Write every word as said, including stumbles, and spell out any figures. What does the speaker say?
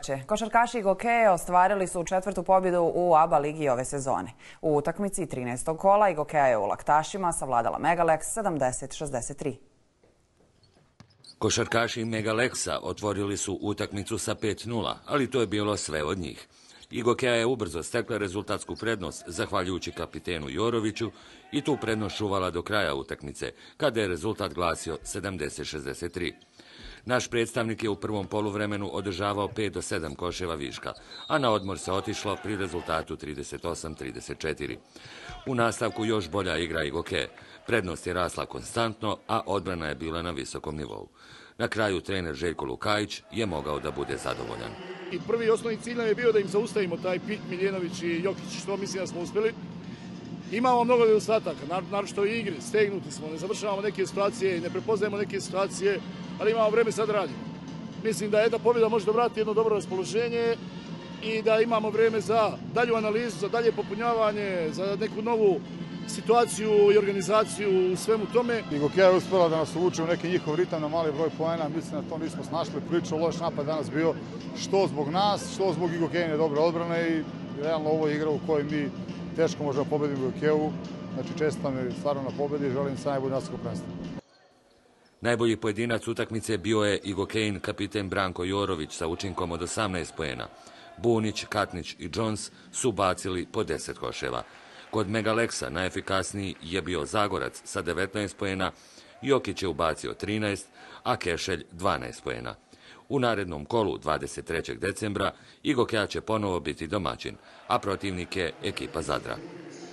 veče. Košarkaši Igokeje ostvarili su četvrtu pobjedu u A B A ligi ove sezone. U utakmici trinaestog kola Igokeja je u Laktašima savladala Megalex sedamdeset šezdeset tri. Košarkaši Megaleksa otvorili su utakmicu sa pet nula, ali to je bilo sve od njih. Igokeja je ubrzo stekla rezultatsku prednost zahvaljujući kapitenu Joroviću i tu prednost čuvala do kraja utakmice, kada je rezultat glasio sedamdeset šezdeset tri. Naš predstavnik je u prvom poluvremenu održavao pet do sedam koševa viška, a na odmor se otišlo pri rezultatu trideset osam trideset četiri. U nastavku još bolja igra Igokeje. Prednost je rasla konstantno, a odbrana je bila na visokom nivou. Na kraju trener Željko Lukajić je mogao da bude zadovoljan. I prvi osnovni cilj nam je bio da im zaustavimo taj Pik, Miljenović i Jokić, što mislim da smo uspjeli. Imamo mnogo nedostataka, naročito u igri, stegnuti smo, ne završavamo neke situacije, ne prepoznajemo neke situacije, ali imamo vreme sad radimo. Mislim da jedna pobjeda može da vrati jedno dobro raspoloženje i da imamo vreme za dalju analizu, za dalje popunjavanje, za neku novu situaciju i organizaciju u svemu tome. Igokeja je uspjela da nas uvuče u neki njihov ritam na mali broj poena, mislim da to nismo snašli, prilično loš napad danas bio, što zbog nas, što zbog Igokejine dobre odbrane i realno ovo je igra u kojoj mi teško možemo pobediti Igokeju. Znači čestitam je stvarno na pobedi i želim sa najbolje nastavko prvenstvo. Najbolji pojedinac utakmice bio je Igokejin kapiten Branko Jorović sa učinkom od osamnaest poena. Bunić, Katnić i Jones su bacili po deset koševa. Kod Megaleksa najefikasniji je bio Zagorac sa devetnaest poena, Jokić je ubacio trinaest, a Kešelj dvanaest poena. U narednom kolu dvadeset trećeg decembra Igokeja će ponovo biti domaćin, a protivnik je ekipa Zadra.